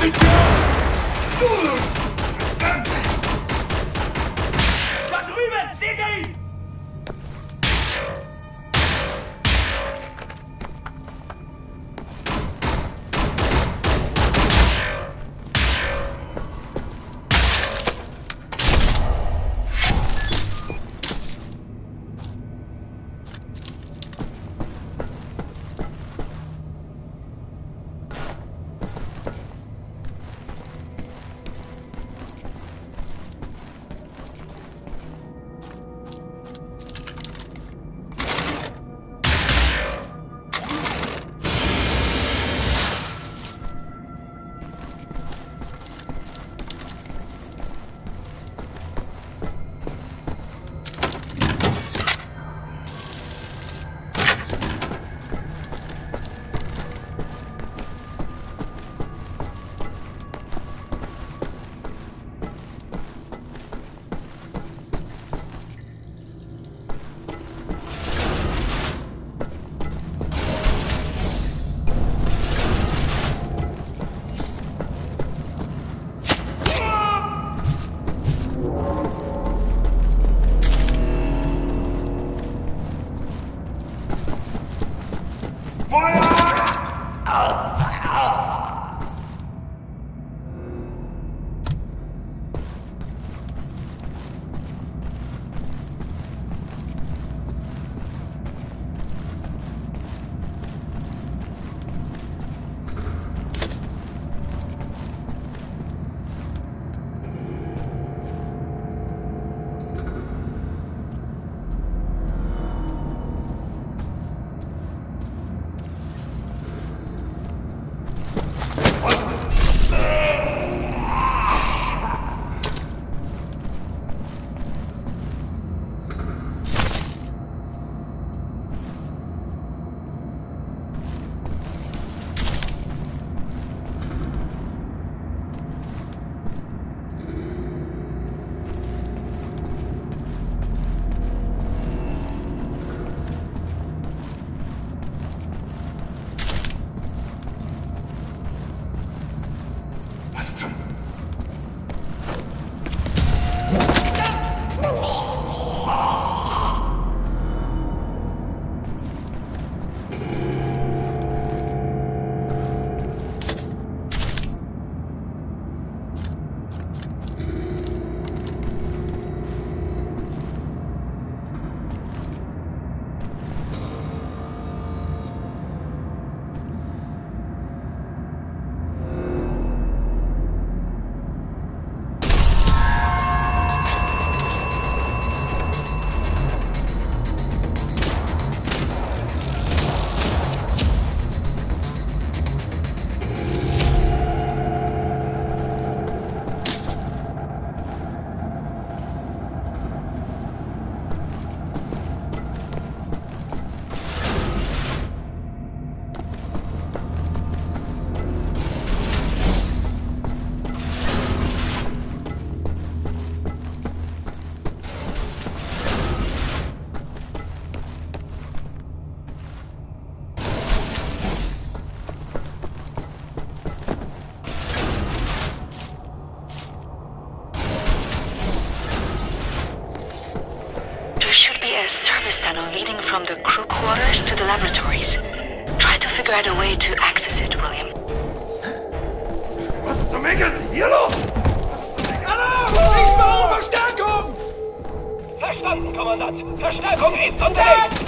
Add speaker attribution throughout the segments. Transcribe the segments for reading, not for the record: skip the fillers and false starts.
Speaker 1: Da drüben! Seht ihr ihn?
Speaker 2: from the crew quarters to the laboratories. Try to figure out a way to access it, William.
Speaker 3: Was zum Henker ist denn hier los?
Speaker 1: Alarm! Ich brauche Verstärkung!
Speaker 3: Verstanden, Kommandant. Verstärkung ist unterwegs.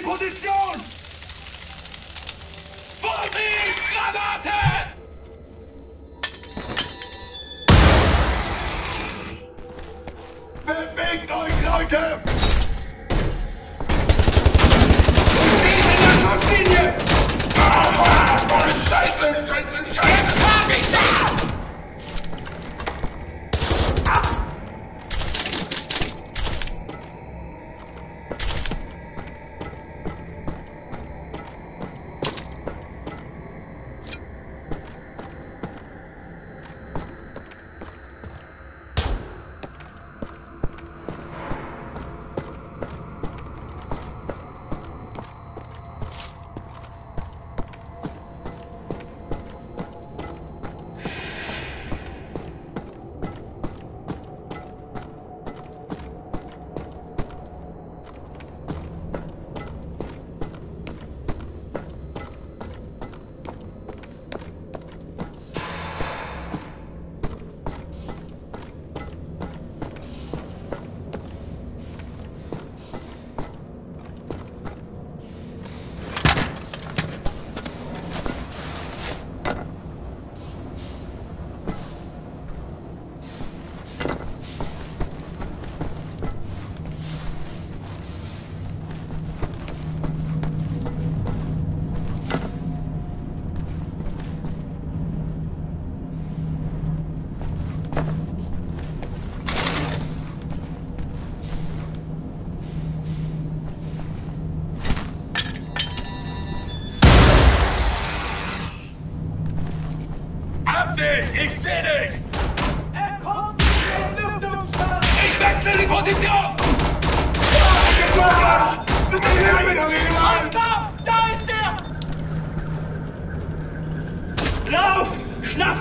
Speaker 1: in Position!
Speaker 3: Vorsicht! Granate!
Speaker 1: Bewegt euch, Leute! Scheiße, Scheiße, Scheiße!
Speaker 3: Jetzt hab ich da!
Speaker 1: Ich seh dich!
Speaker 3: Er kommt in den Lüftungsschlag! Ich wechsle die Position!
Speaker 1: Da! Da ist er! Lauf! Schnapp!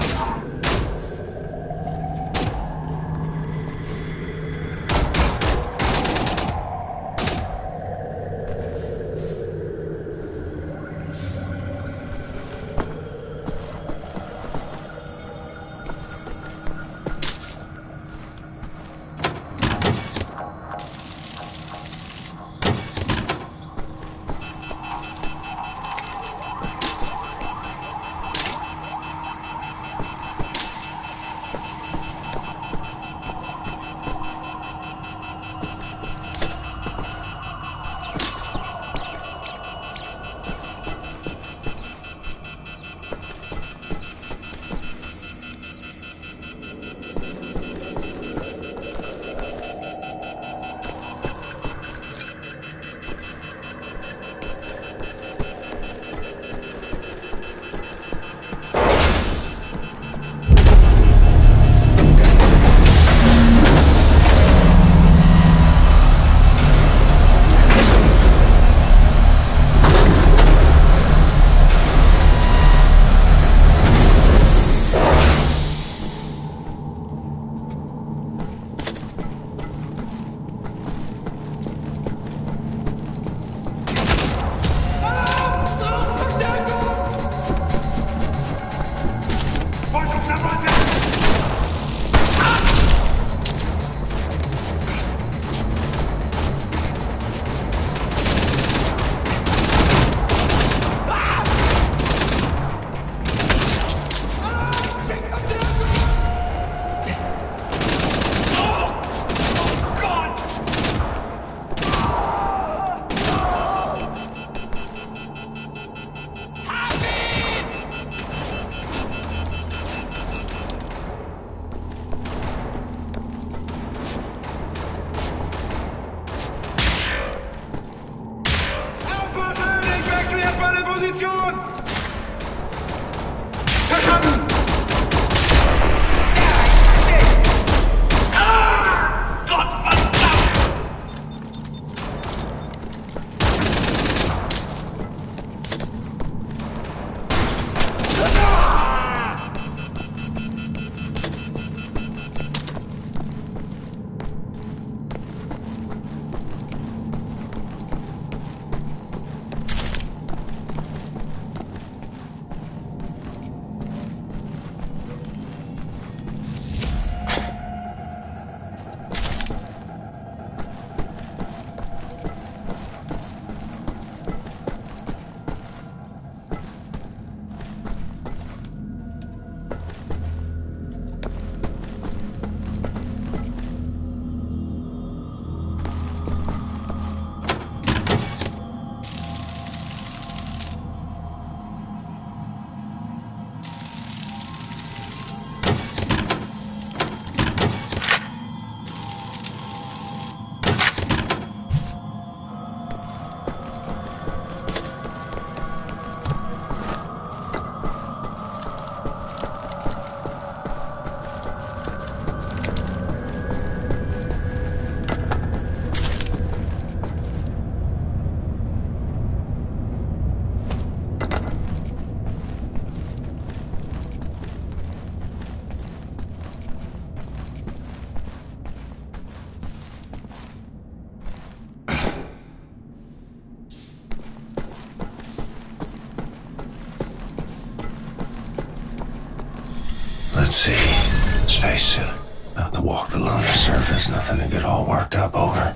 Speaker 4: Let's see. Spacesuit. Not to walk the lunar surface, nothing to get all worked up over.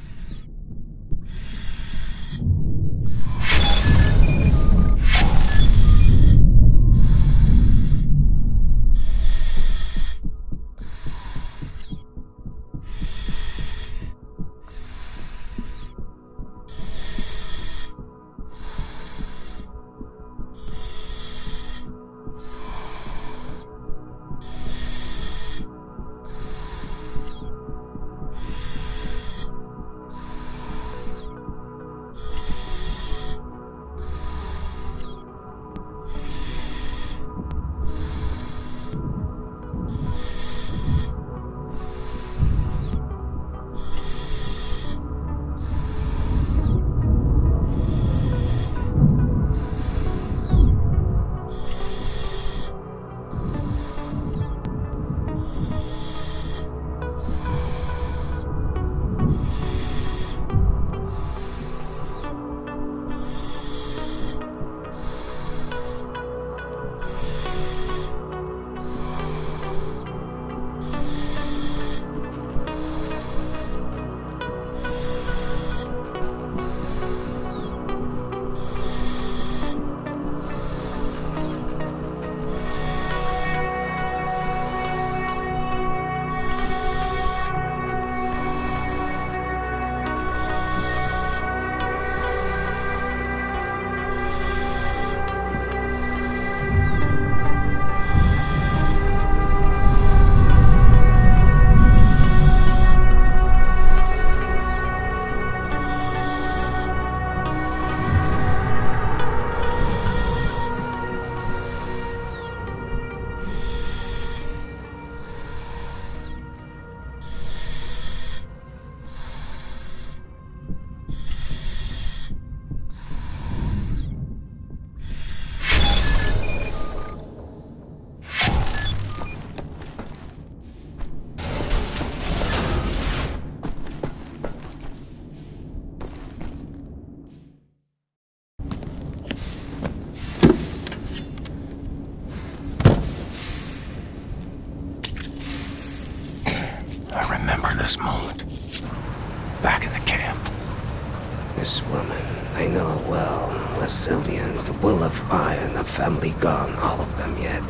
Speaker 4: This moment. Back in the camp.
Speaker 5: This woman, I know her well. Lasilian, the will of iron, a family gone, all of them yet.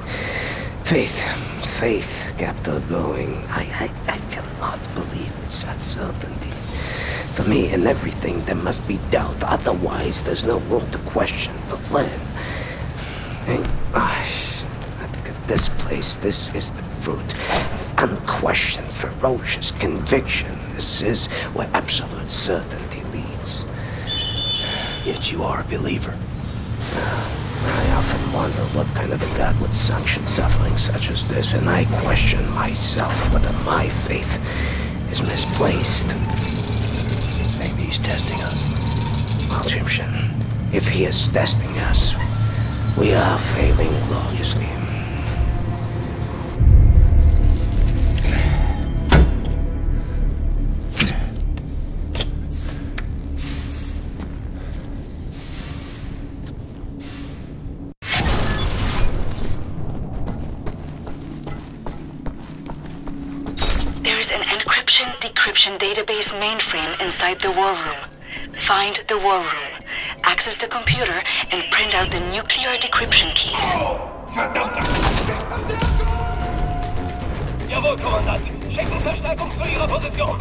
Speaker 5: Faith kept her going. I cannot believe it's that certainty. For me, in everything there must be doubt, otherwise there's no room to question, to learn. And, this place, this is the fruit of unquestioned, ferocious conviction. This is where absolute certainty leads.
Speaker 4: Yet you are a believer.
Speaker 5: I often wonder what kind of a God would sanction suffering such as this, and I question myself whether my faith is misplaced.
Speaker 4: Maybe he's testing us.
Speaker 5: Well, Egyptian, if he is testing us, we are failing gloriously.
Speaker 2: Decryption database mainframe inside the war room. Find the war room, access the computer, and print out the nuclear decryption key.
Speaker 1: Verdammt!
Speaker 3: Jawohl, Kommandant. Schicken Verstärkung zu Ihrer Position.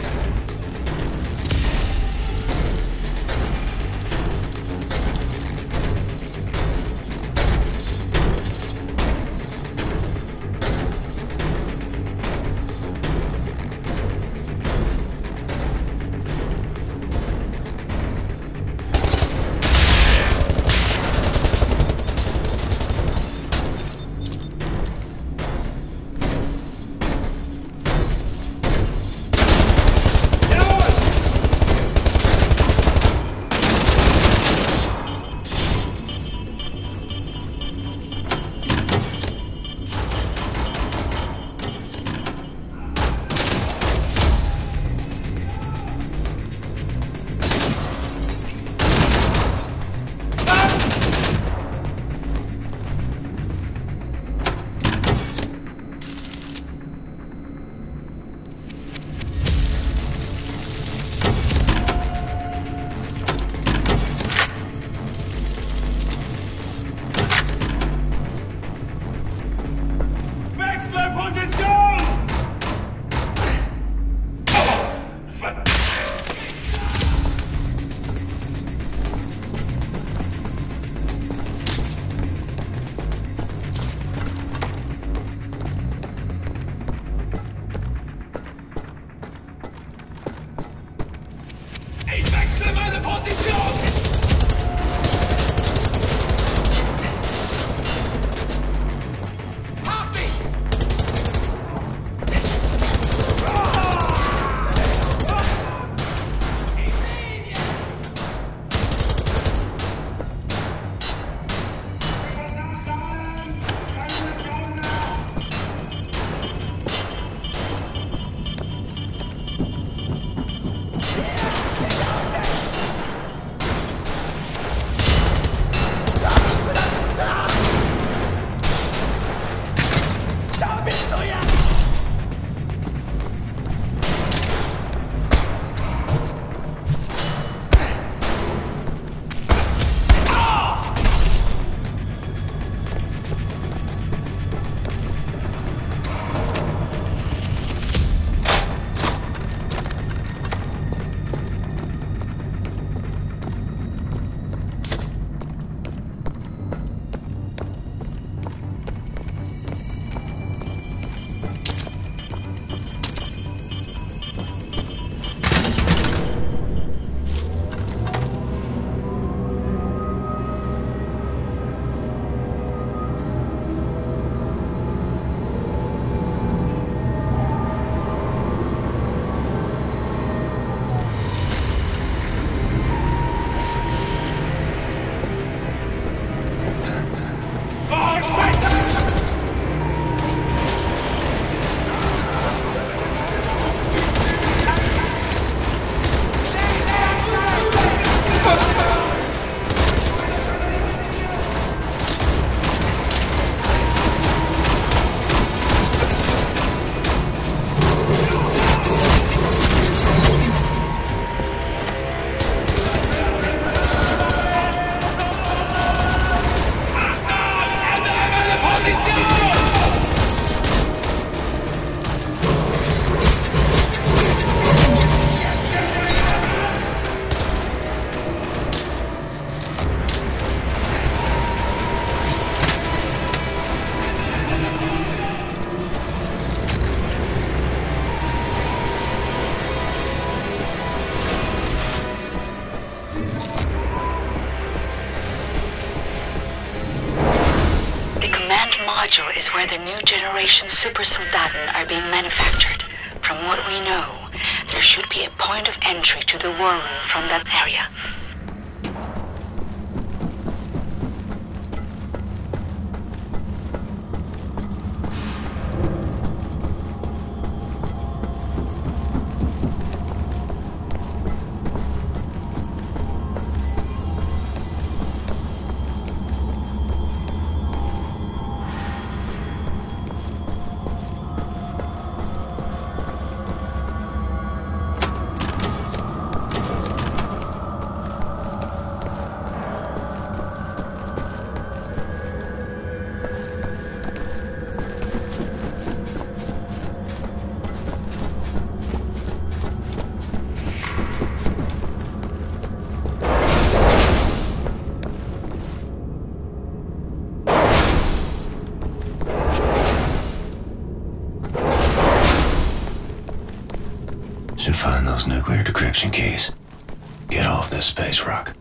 Speaker 2: where the new generation Super Soldaten are being manufactured. From what we know, there should be a point of entry to the war room from that area.
Speaker 4: Should find those nuclear decryption keys. Get off this space rock.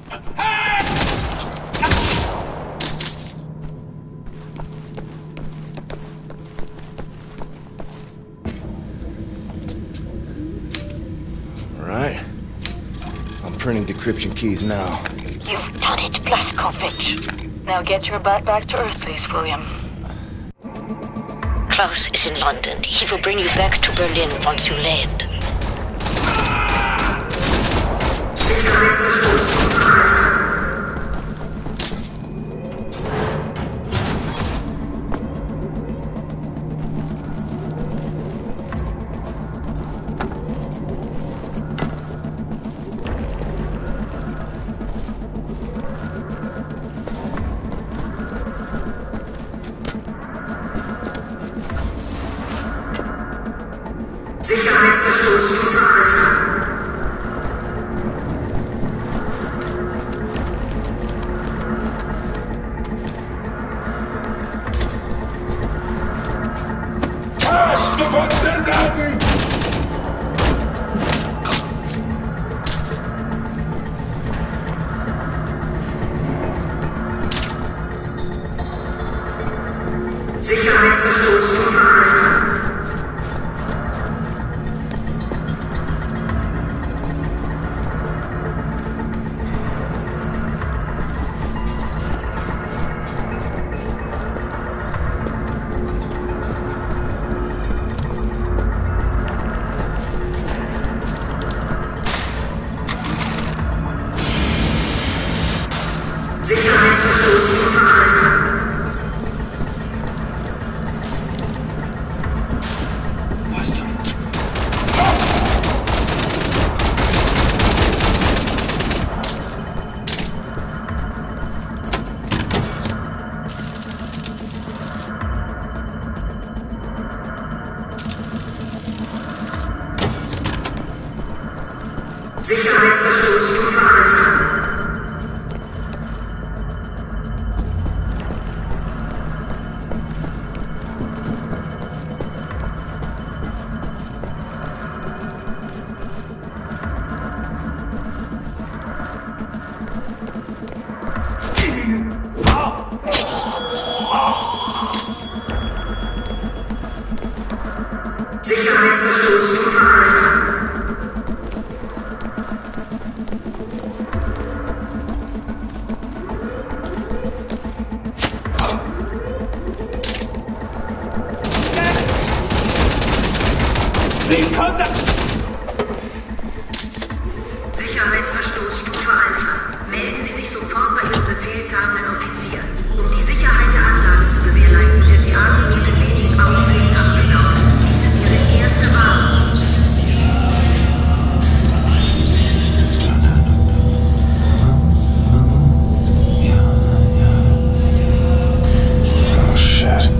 Speaker 6: Alright. I'm printing decryption keys now.
Speaker 2: You've done it, Blazkowicz. Now get your butt back to Earth, please, William. Klaus is in London. He will bring you back to Berlin once you land.
Speaker 7: Sicherheitsverstoß vergriffen. Sicherheitsverstoß vergriffen.
Speaker 1: Sofort den Daten!
Speaker 7: Sicherheitsverstoß vergriffen. Sicherheitsverstoß vergriffen. Sicherheitsverstoß vergriffen. Sicherheitsverstoß vergriffen. Sicherheitsverstoß Stufe Alpha. Melden Sie sich sofort bei Ihrem befehlshabenden Offizier. Um die Sicherheit der Anlage zu gewährleisten, wird die Atemluft in wenigen Augenblicken abgesaugt. Dies ist Ihre erste Warnung.
Speaker 4: Oh, shit.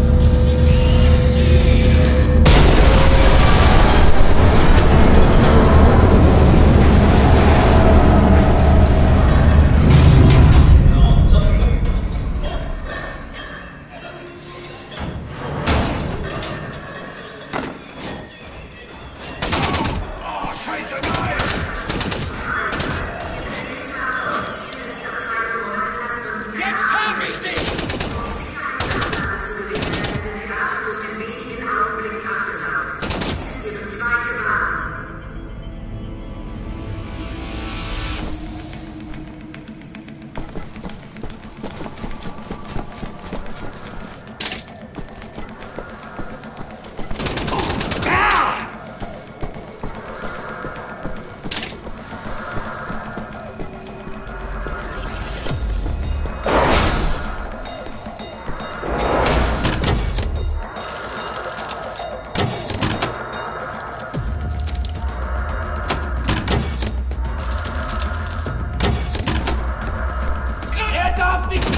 Speaker 3: darfst nicht...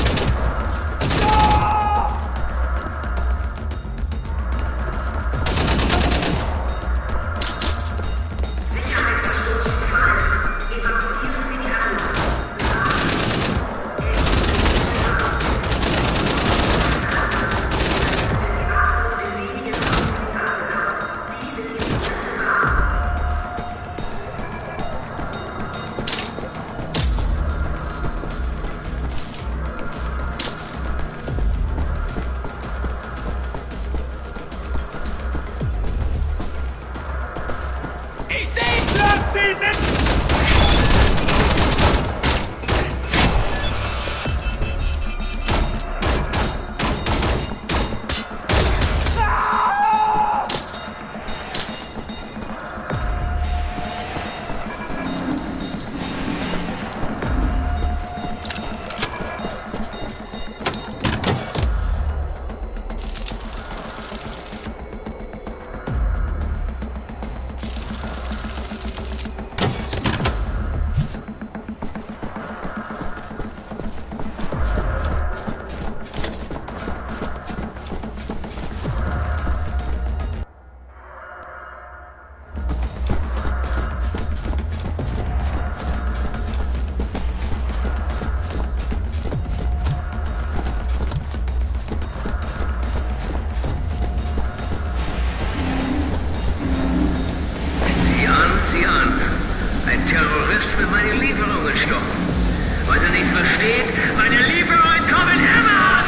Speaker 7: Sicherheitsverstoßstufe Alpha. Evakuieren Sie die Anlage. Ventilator auf den wenigen Augenblicken abgesaugt. Dies ist die dritte Wahl.
Speaker 3: Ich seh ihn! Lass ihn nicht!
Speaker 5: Sieh an. Ein Terrorist will meine Lieferungen stoppen. Was er nicht versteht, meine Lieferungen kommen immer an!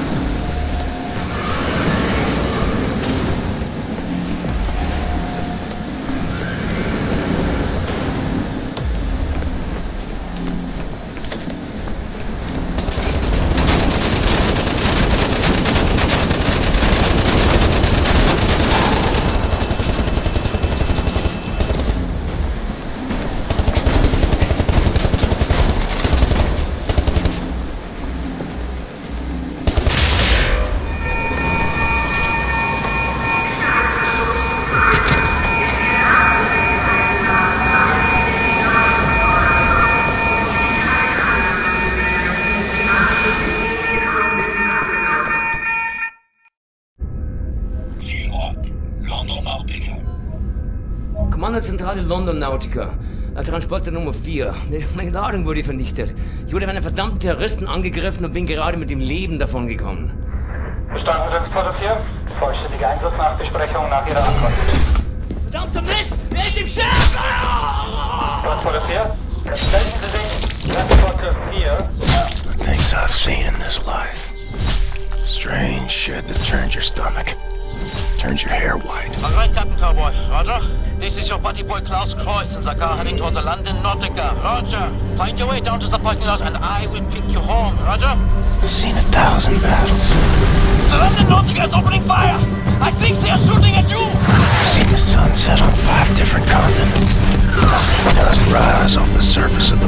Speaker 8: Kommandozentrale London Nautica. Transporter Nummer 4. Meine Ladung wurde vernichtet. Ich wurde von einem verdammten Terroristen angegriffen und bin gerade mit dem Leben davongekommen.
Speaker 9: Verstanden, Transporter 4. Vollständige Einsatznachbesprechung nach Ihrer Ankunft.
Speaker 8: Verdammter Mist! Wer ist im Schiff?
Speaker 9: Transporter 4. Melden Sie sich. Transporter 4.
Speaker 4: The things I've seen in this life. Strange shit that turns your stomach. Turns your hair white.
Speaker 10: All right, Captain Cowboy. Roger. This is your buddy boy Klaus Kreuz in the car heading towards the London Nautica. Roger. Find your way down to the parking lot and I will pick you home. Roger.
Speaker 4: I've seen 1,000 battles.
Speaker 10: The London Nautica is opening fire. I think they are shooting at you.
Speaker 4: I've seen the sun set on 5 different continents. I've seen dust rise off the surface of